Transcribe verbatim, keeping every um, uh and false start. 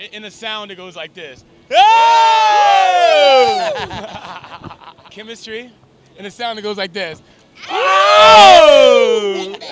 in a sound that goes like this. Oh! Chemistry in a sound that goes like this. Oh!